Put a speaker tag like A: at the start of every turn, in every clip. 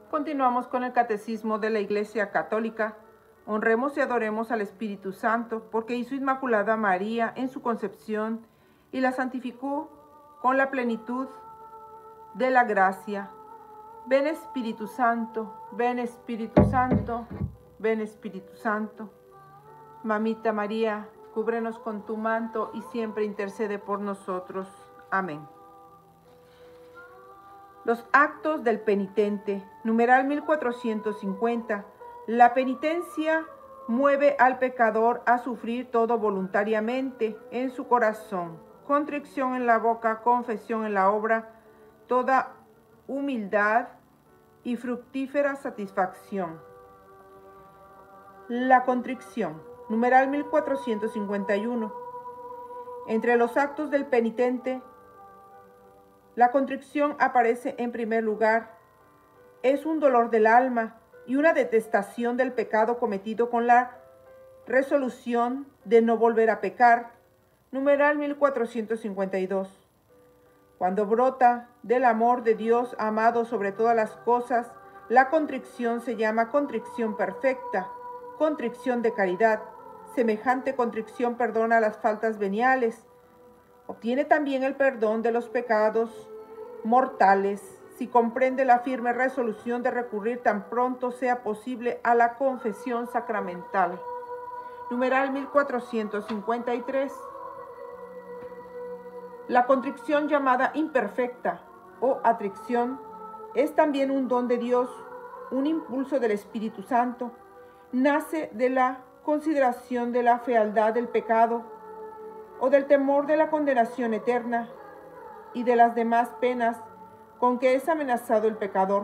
A: Continuamos con el Catecismo de la Iglesia Católica. Honremos y adoremos al Espíritu Santo, porque hizo inmaculada a María en su concepción y la santificó con la plenitud de la gracia. Ven Espíritu Santo, ven Espíritu Santo, ven Espíritu Santo. Mamita María, cúbrenos con tu manto y siempre intercede por nosotros. Amén. Los actos del penitente, numeral 1450. La penitencia mueve al pecador a sufrir todo voluntariamente en su corazón, contrición en la boca, confesión en la obra, toda humildad y fructífera satisfacción. La contrición, numeral 1451. Entre los actos del penitente, la contrición aparece en primer lugar. Es un dolor del alma y una detestación del pecado cometido con la resolución de no volver a pecar. Numeral 1452. Cuando brota del amor de Dios amado sobre todas las cosas, la contrición se llama contrición perfecta, contrición de caridad. Semejante contrición perdona las faltas veniales. Obtiene también el perdón de los pecados mortales si comprende la firme resolución de recurrir tan pronto sea posible a la confesión sacramental. Numeral 1453. La contrición llamada imperfecta o atrición es también un don de Dios, un impulso del Espíritu Santo. Nace de la consideración de la fealdad del pecado o del temor de la condenación eterna y de las demás penas con que es amenazado el pecador.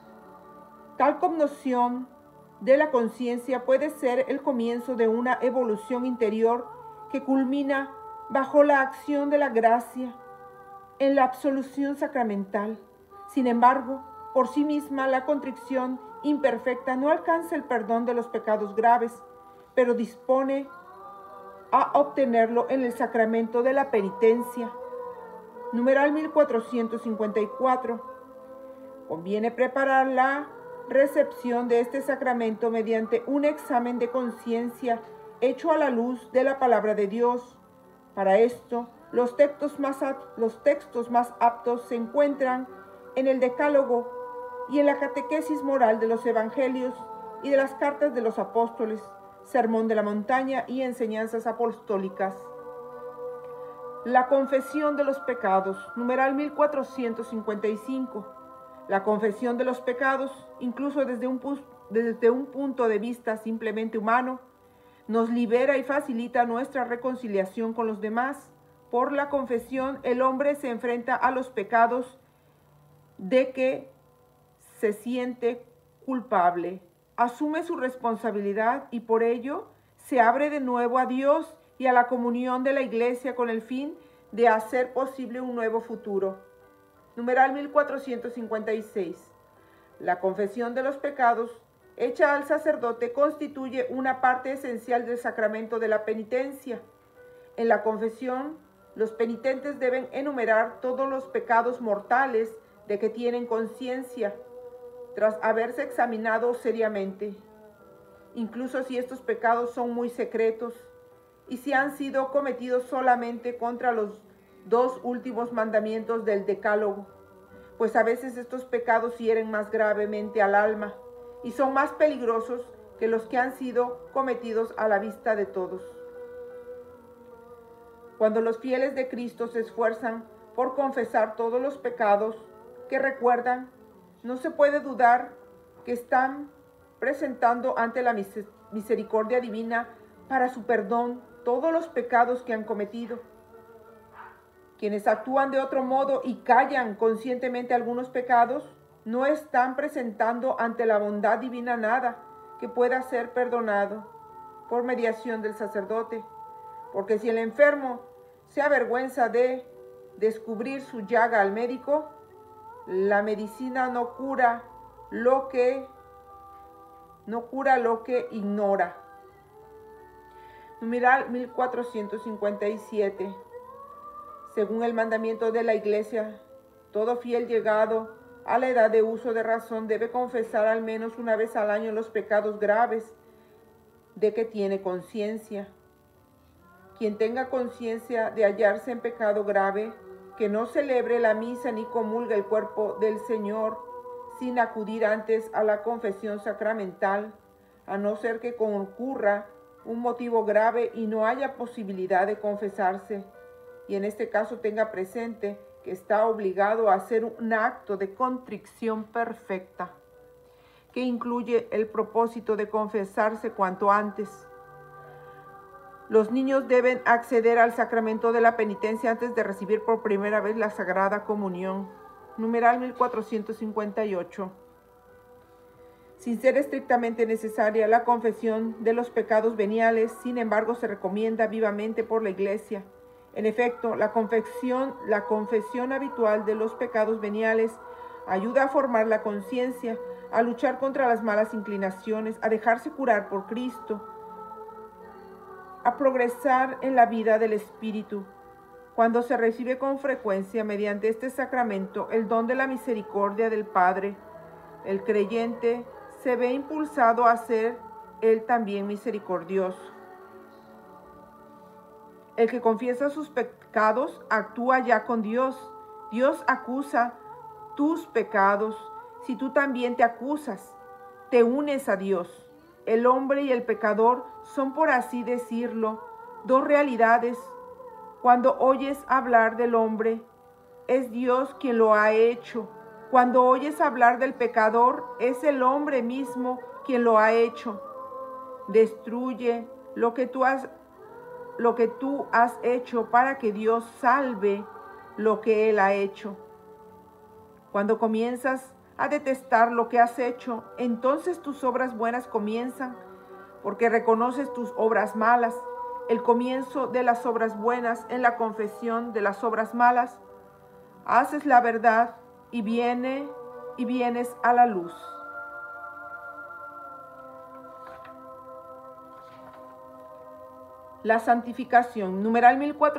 A: Tal conmoción de la conciencia puede ser el comienzo de una evolución interior que culmina bajo la acción de la gracia en la absolución sacramental. Sin embargo, por sí misma la contrición imperfecta no alcanza el perdón de los pecados graves, pero dispone a obtenerlo en el sacramento de la penitencia. Numeral 1454. Conviene preparar la recepción de este sacramento mediante un examen de conciencia hecho a la luz de la palabra de Dios. Para esto, los textos más aptos se encuentran en el Decálogo y en la catequesis moral de los Evangelios y de las cartas de los apóstoles, Sermón de la Montaña y enseñanzas apostólicas. La confesión de los pecados, numeral 1455. La confesión de los pecados, incluso desde un punto de vista simplemente humano, nos libera y facilita nuestra reconciliación con los demás. Por la confesión, el hombre se enfrenta a los pecados de que se siente culpable, asume su responsabilidad y por ello se abre de nuevo a Dios y a la comunión de la Iglesia con el fin de hacer posible un nuevo futuro. Numeral 1456. La confesión de los pecados hecha al sacerdote constituye una parte esencial del sacramento de la penitencia. En la confesión, los penitentes deben enumerar todos los pecados mortales de que tienen conciencia, tras haberse examinado seriamente, incluso si estos pecados son muy secretos y si han sido cometidos solamente contra los dos últimos mandamientos del Decálogo, pues a veces estos pecados hieren más gravemente al alma y son más peligrosos que los que han sido cometidos a la vista de todos. Cuando los fieles de Cristo se esfuerzan por confesar todos los pecados que recuerdan, no se puede dudar que están presentando ante la misericordia divina para su perdón todos los pecados que han cometido. Quienes actúan de otro modo y callan conscientemente algunos pecados, no están presentando ante la bondad divina nada que pueda ser perdonado por mediación del sacerdote. Porque si el enfermo se avergüenza de descubrir su llaga al médico, la medicina no cura lo que ignora. Numeral 1457. Según el mandamiento de la Iglesia, todo fiel llegado a la edad de uso de razón, debe confesar al menos una vez al año los pecados graves de que tiene conciencia. Quien tenga conciencia de hallarse en pecado grave, que no celebre la misa ni comulgue el cuerpo del Señor sin acudir antes a la confesión sacramental, a no ser que concurra un motivo grave y no haya posibilidad de confesarse, y en este caso tenga presente que está obligado a hacer un acto de contrición perfecta, que incluye el propósito de confesarse cuanto antes. Los niños deben acceder al sacramento de la penitencia antes de recibir por primera vez la Sagrada Comunión. Numeral 1458. Sin ser estrictamente necesaria la confesión de los pecados veniales, sin embargo, se recomienda vivamente por la Iglesia. En efecto, la confesión habitual de los pecados veniales ayuda a formar la conciencia, a luchar contra las malas inclinaciones, a dejarse curar por Cristo, a progresar en la vida del Espíritu. Cuando se recibe con frecuencia mediante este sacramento el don de la misericordia del Padre, el creyente se ve impulsado a ser él también misericordioso. El que confiesa sus pecados actúa ya con Dios. Dios acusa tus pecados. Si tú también te acusas, te unes a Dios. El hombre y el pecador son, por así decirlo, dos realidades. Cuando oyes hablar del hombre, es Dios quien lo ha hecho. Cuando oyes hablar del pecador, es el hombre mismo quien lo ha hecho. Destruye lo que tú has hecho para que Dios salve lo que Él ha hecho. Cuando comienzas a detestar lo que has hecho, entonces tus obras buenas comienzan, porque reconoces tus obras malas. El comienzo de las obras buenas en la confesión de las obras malas. Haces la verdad y vienes a la luz. La santificación, numeral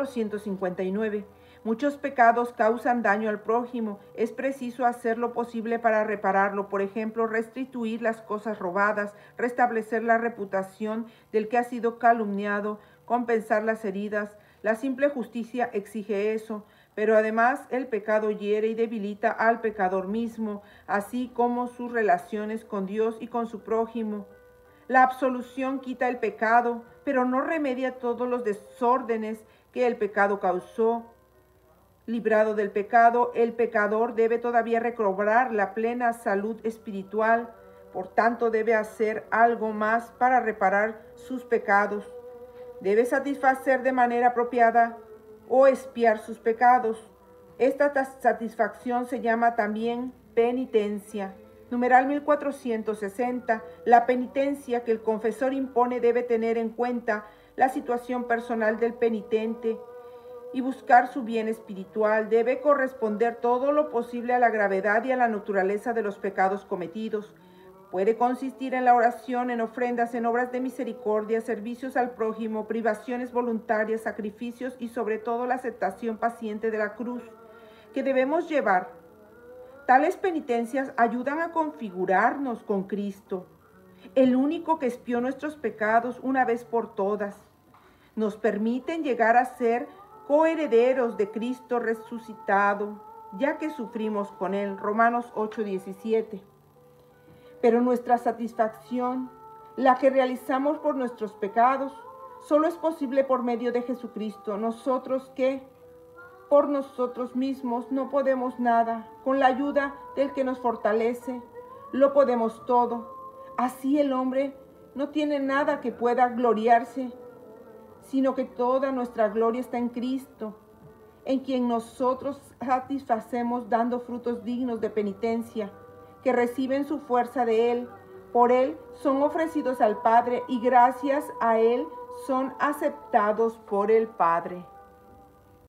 A: 1459. Muchos pecados causan daño al prójimo. Es preciso hacer lo posible para repararlo. Por ejemplo, restituir las cosas robadas, restablecer la reputación del que ha sido calumniado, compensar las heridas. La simple justicia exige eso. Pero además el pecado hiere y debilita al pecador mismo, así como sus relaciones con Dios y con su prójimo. La absolución quita el pecado, pero no remedia todos los desórdenes que el pecado causó. Librado del pecado, el pecador debe todavía recobrar la plena salud espiritual. Por tanto, debe hacer algo más para reparar sus pecados. Debe satisfacer de manera apropiada o expiar sus pecados. Esta satisfacción se llama también penitencia. Numeral 1460. La penitencia que el confesor impone debe tener en cuenta la situación personal del penitente y buscar su bien espiritual. Debe corresponder todo lo posible a la gravedad y a la naturaleza de los pecados cometidos. Puede consistir en la oración, en ofrendas, en obras de misericordia, servicios al prójimo, privaciones voluntarias, sacrificios y sobre todo la aceptación paciente de la cruz que debemos llevar. Tales penitencias ayudan a configurarnos con Cristo, el único que expió nuestros pecados una vez por todas. Nos permiten llegar a ser coherederos de Cristo resucitado, ya que sufrimos con Él. Romanos 8:17. Pero nuestra satisfacción, la que realizamos por nuestros pecados, solo es posible por medio de Jesucristo. Nosotros que por nosotros mismos no podemos nada, con la ayuda del que nos fortalece, lo podemos todo. Así el hombre no tiene nada que pueda gloriarse, sino que toda nuestra gloria está en Cristo, en quien nosotros satisfacemos dando frutos dignos de penitencia, que reciben su fuerza de Él. Por Él son ofrecidos al Padre y gracias a Él son aceptados por el Padre.